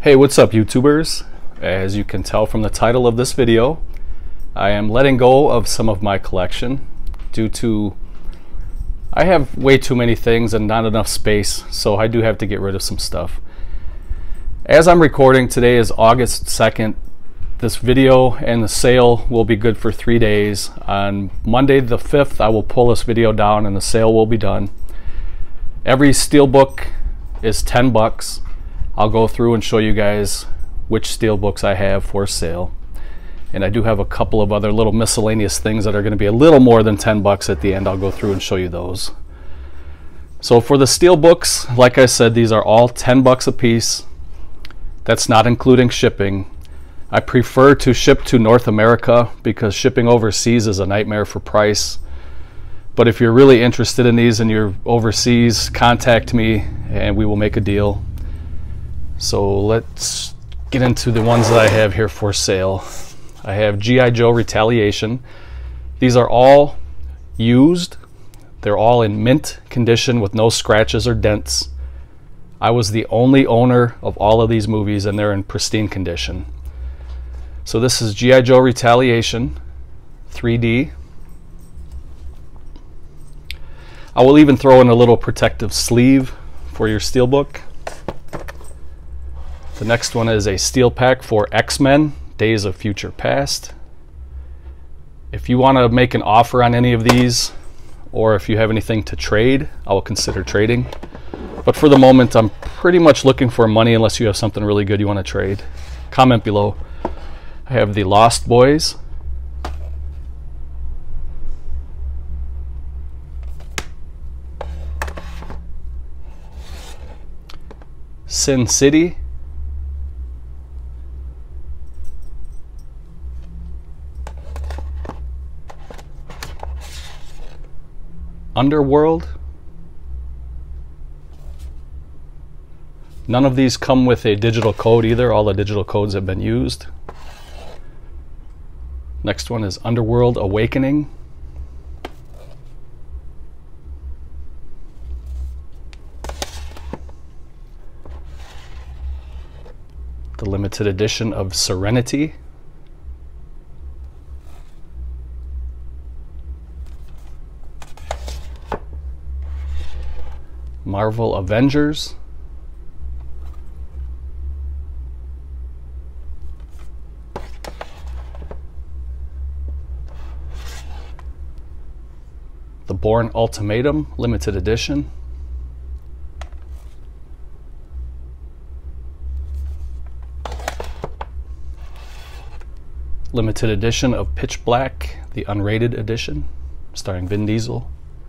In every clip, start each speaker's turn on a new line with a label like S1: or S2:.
S1: Hey, what's up YouTubers? As you can tell from the title of this video, I am letting go of some of my collection due to I have way too many things and not enough space, so I do have to get rid of some stuff. As I'm recording, today is August 2nd. This video and the sale will be good for 3 days. On Monday the 5th, I will pull this video down and the sale will be done. Every steelbook is 10 bucks. I'll go through and show you guys which steelbooks I have for sale. And I do have a couple of other little miscellaneous things that are going to be a little more than 10 bucks at the end. I'll go through and show you those. So for the steelbooks, like I said, these are all 10 bucks a piece. That's not including shipping. I prefer to ship to North America because shipping overseas is a nightmare for price. But if you're really interested in these and you're overseas, contact me and we will make a deal. So let's get into the ones that I have here for sale. I have G.I. Joe Retaliation. These are all used. They're all in mint condition with no scratches or dents. I was the only owner of all of these movies and they're in pristine condition. So this is G.I. Joe Retaliation 3D. I will even throw in a little protective sleeve for your steelbook. The next one is a steel pack for X-Men Days of Future Past. If you want to make an offer on any of these, or if you have anything to trade, I will consider trading. But for the moment, I'm pretty much looking for money unless you have something really good you want to trade. Comment below. I have the Lost Boys. Sin City. Underworld. None of these come with a digital code either. All the digital codes have been used. Next one is Underworld Awakening. The limited edition of Serenity. Marvel Avengers. The Bourne Ultimatum limited edition. Limited edition of Pitch Black, the unrated edition, starring Vin Diesel.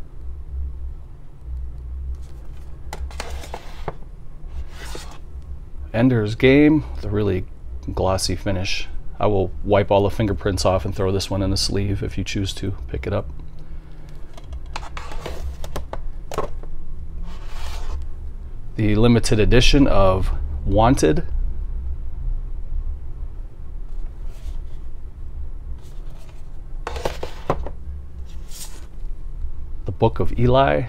S1: Ender's Game, with a really glossy finish. I will wipe all the fingerprints off and throw this one in the sleeve if you choose to pick it up. The limited edition of Wanted. The Book of Eli.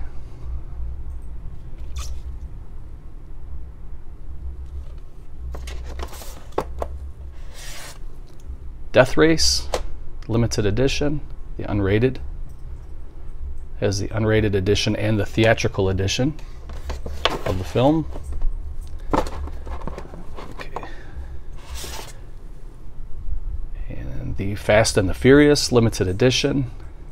S1: Death Race, limited edition, the unrated. Has the unrated edition and the theatrical edition of the film. Okay. And the Fast and the Furious limited edition.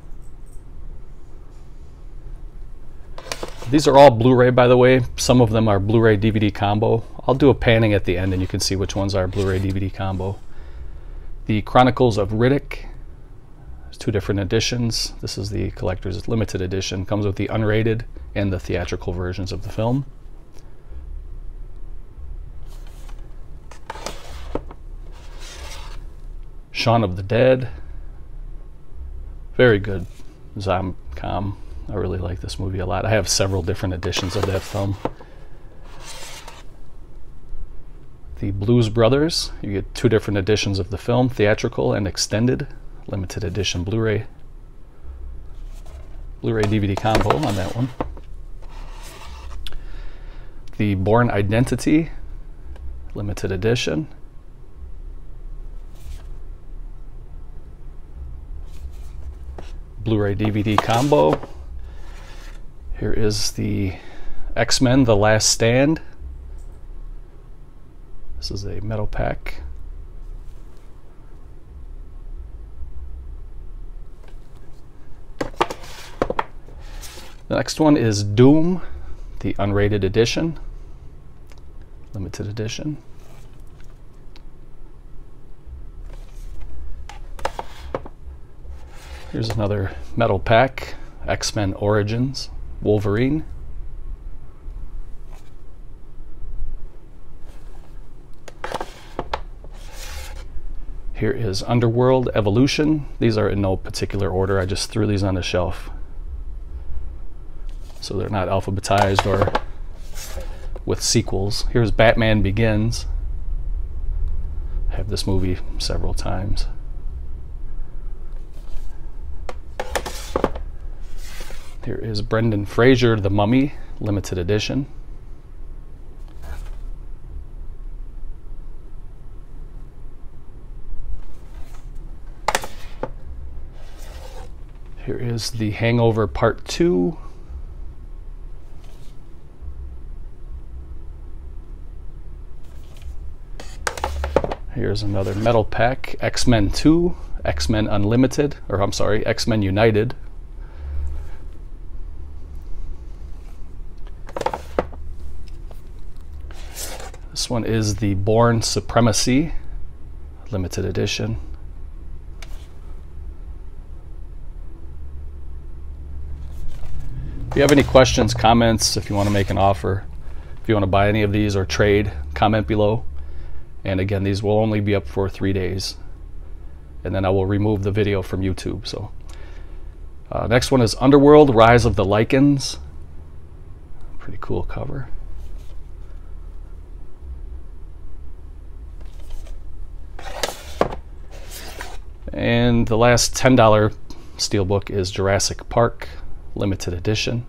S1: These are all Blu-ray, by the way. Some of them are Blu-ray DVD combo. I'll do a panning at the end and you can see which ones are Blu-ray DVD combo. The Chronicles of Riddick. There's two different editions. This is the collector's limited edition. Comes with the unrated and the theatrical versions of the film. Shaun of the Dead. Very good Zomcom. I really like this movie a lot. I have several different editions of that film. The Blues Brothers. You get two different editions of the film, theatrical and extended. Limited edition Blu-ray. Blu-ray DVD combo on that one. The Bourne Identity limited edition. Blu-ray DVD combo. Here is the X-Men The Last Stand. This is a metal pack. The next one is Doom, the unrated edition, limited edition. Here's another metal pack, X-Men Origins, Wolverine. Here is Underworld Evolution. These are in no particular order. I just threw these on the shelf, so they're not alphabetized or with sequels. Here's Batman Begins. I have this movie several times. Here is Brendan Fraser, The Mummy, limited edition. Here is The Hangover Part 2. Here's another metal pack, X-Men 2, X-Men Unlimited, or I'm sorry, X-Men United. This one is the Bourne Supremacy, limited edition. If you have any questions, comments, if you want to make an offer, if you want to buy any of these or trade, comment below. And again, these will only be up for 3 days, and then I will remove the video from YouTube. So next one is Underworld, Rise of the Lycans. Pretty cool cover. And the last $10 steelbook is Jurassic Park, limited edition.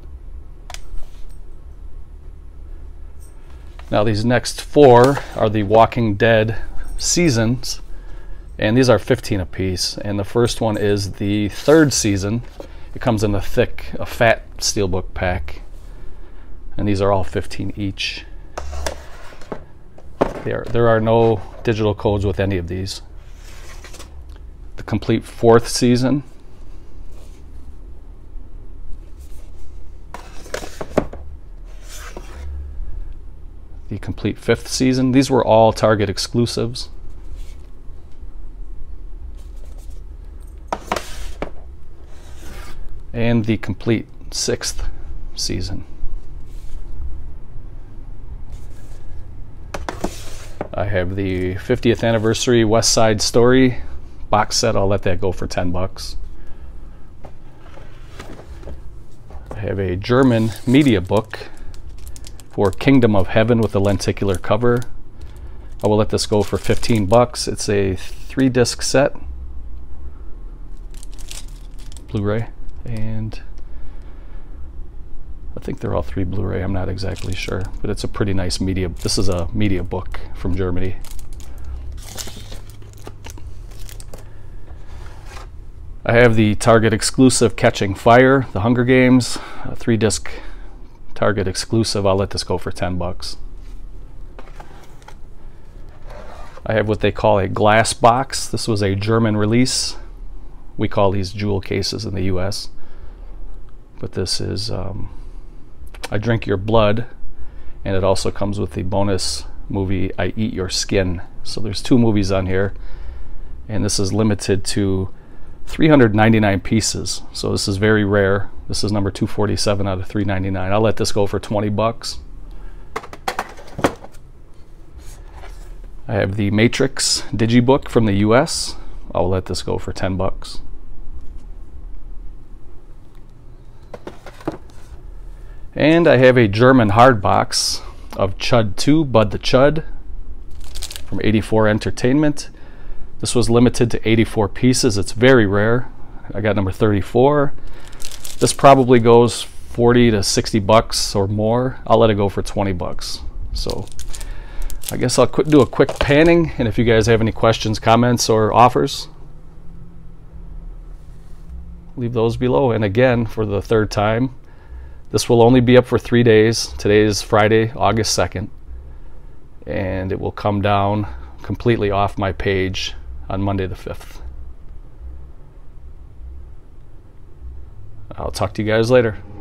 S1: Now these next 4 are the Walking Dead seasons, and these are 15 a piece. And the first one is the 3rd season. It comes in a fat steelbook pack, and these are all 15 each. There are no digital codes with any of these. The complete 4th season. The complete 5th season. These were all Target exclusives. And the complete 6th season. I have the 50th anniversary West Side Story box set. I'll let that go for 10 bucks. I have a German media book for Kingdom of Heaven with a lenticular cover. I will let this go for 15 bucks. It's a 3-disc set, Blu-ray, and I think they're all 3 Blu-ray. I'm not exactly sure, but it's a pretty nice media. This is a media book from Germany. I have the Target exclusive Catching Fire, The Hunger Games, a 3-disc Target exclusive. I'll let this go for 10 bucks. I have what they call a glass box. This was a German release. We call these jewel cases in the US. But this is I Drink Your Blood, and it also comes with the bonus movie I Eat Your Skin. So there's 2 movies on here, and this is limited to 399 pieces. So this is very rare. This is number 247 out of 399. I'll let this go for 20 bucks. I have the Matrix Digibook from the US. I'll let this go for 10 bucks. And I have a German hardbox of Chud 2, Bud the Chud, from 84 Entertainment. This was limited to 84 pieces. It's very rare. I got number 34. This probably goes 40 to 60 bucks or more. I'll let it go for 20 bucks. So I guess I'll do a quick panning, and if you guys have any questions, comments, or offers, leave those below. And again, for the third time, this will only be up for 3 days. Today is Friday, August 2nd, and it will come down completely off my page on Monday the 5th. I'll talk to you guys later.